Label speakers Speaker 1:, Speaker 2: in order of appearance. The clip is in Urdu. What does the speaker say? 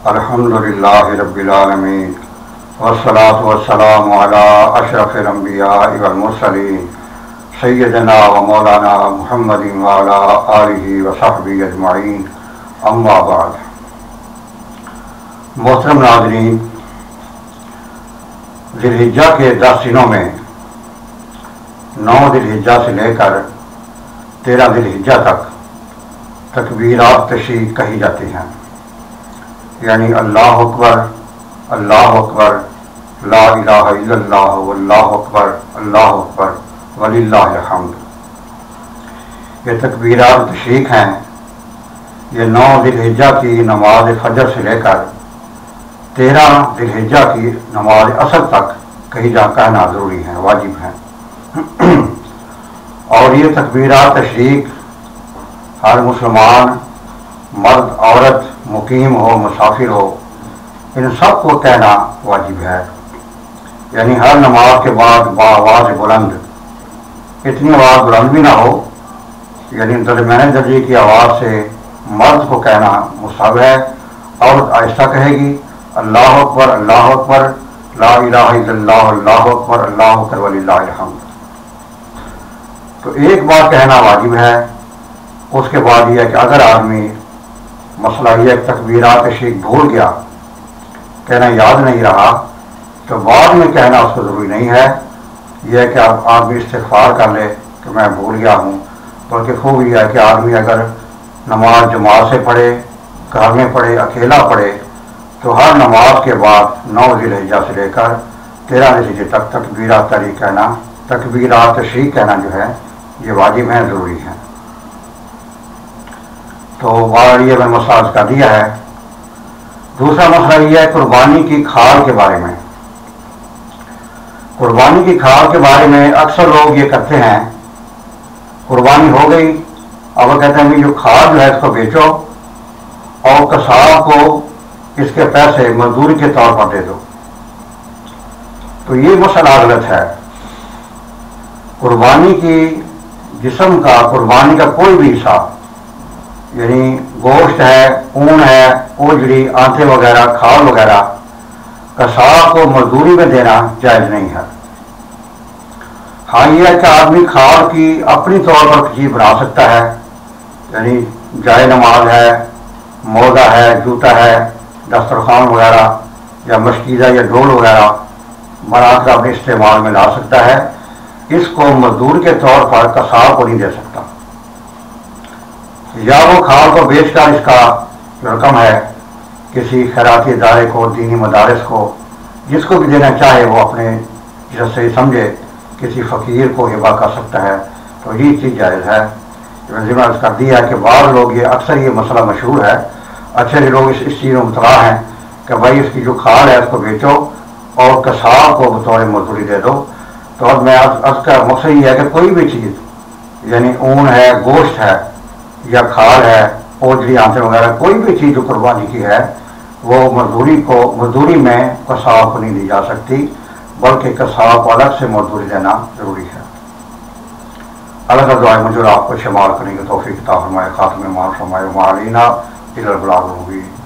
Speaker 1: الحمدللہ رب العالمین والصلاة والسلام علی اشرف الانبیاء والمرسلین سیدنا و مولانا محمد وعلی آلہ وصحبہ اجمعین، اما بعد۔ محترم ناظرین، ذی الحجہ کے 10 دنوں میں 9 ذی الحجہ سے لے کر 13 ذی الحجہ تک تکبیرات تشریق کہی جاتی ہیں، یعنی اللہ اکبر، اللہ اکبر، لا الہ الا اللہ، واللہ اکبر، اللہ اکبر، وللہ الحمد۔ یہ تکبیرات تشریق ہیں، یہ 9 ذی الحجہ کی نماز فجر سے لے کر 13 ذی الحجہ کی نماز عصر تک کہنا ضروری ہے، واجب ہے۔ اور یہ تکبیرات تشریق ہر مسلمان، مرد عورت، مقیم ہو مسافر ہو، ان سب کو کہنا واجب ہے، یعنی ہر نماز کے بعد بآواز بلند، اتنی آواز بلند بھی نہ ہو، یعنی درمیانے درجے کی آواز سے مرد کو کہنا مستحب ہے، عورت آہستہ کہے گی اللہ اکبر، اللہ اکبر، لا الہ الا اللہ، اللہ اکبر، اللہ اکبر، وللہ الحمد۔ تو ایک بار کہنا واجب ہے۔ اس کے بعد یہ ہے کہ اگر آدمی مسئلہ یہ تکبیرات تشریق بھول گیا، کہنا یاد نہیں رہا، تو بعد میں کہنا اس کو ضروری نہیں ہے۔ یہ ہے کہ اب آدمی استغفار کر لے کہ میں بھول گیا ہوں، بلکہ خوب یہ ہے کہ آدمی اگر نماز جماعت سے پڑھے، گھر میں پڑھے، اکیلا پڑھے، تو ہر نماز کے بعد 9 ذی الحجہ سے لے کر 13 ذی الحجہ تک تکبیرات تشریق کہنا جو ہے یہ واجب ہے، ضروری ہے۔ تو یہ میں مسئلہ کر دیا ہے۔ دوسرا مسئلہ یہ ہے قربانی کی کھال کے بارے میں۔ قربانی کی کھال کے بارے میں اکثر لوگ یہ کرتے ہیں، قربانی ہو گئی، اب وہ کہتے ہیں جو کھال جو ہے اس کو بیچو اور قصاب کو اس کے پیسے مزدوری کے طور پر دے دو۔ تو یہ مسئلہ غلط ہے۔ قربانی کی جسم کا، قربانی کا کوئی بھی حصہ، یعنی گوشت ہے، اون ہے، اوجڑی، آنتیں وغیرہ، کھال وغیرہ، قصاب کو مزدوری میں دینا جائز نہیں ہے۔ ہاں یہ ہے کہ آدمی کھال کی اپنی طور پر چیز بنا سکتا ہے، یعنی جائے نماز ہے، موزہ ہے، جوتا ہے، دسترخوان وغیرہ یا مشکیزہ یا ڈول وغیرہ بنا کر اپنے استعمال میں لا سکتا ہے۔ اس کو مزدور کے طور پر قصاب کو نہیں دے سکتا، یا وہ کھال کو بیچ کر اس کا رقم ہے کسی خیراتی ادارے کو، دینی مدارس کو، جس کو بھی دینا چاہے وہ اپنے جس سے سمجھے کسی فقیر کو ہبہ کر سکتا ہے، تو یہ چیز جائز ہے۔ ذمہ کر دیا ہے کہ بعض لوگ یہ اکثر یہ مسئلہ مشہور ہے، اچھے لوگ اس چیز میں مبتلا ہیں کہ بھائی اس کی جو کھال ہے اس کو بیچو اور قصاب کو بطور مزدوری دے دو۔ تو اب میں اس کا مقصد یہ ہے کہ کوئی بھی چیز، یعنی اون ہے، گوشت ہے یا کھال ہے، اوجڑی، آنتیں وغیرہ، کوئی بھی چیز جو قربانی کی ہے وہ مزدوری میں قصاب کو نہیں دی جا سکتی، بلکہ قصاب کو الگ سے مزدوری دینا ضروری ہے۔ اللہ کا دعا ہے مجھے آپ کو شمار کرنے کی توفیق عطا فرمائے، خاتم ایمان فرمائے، وما علینا الا البلاغ المبین۔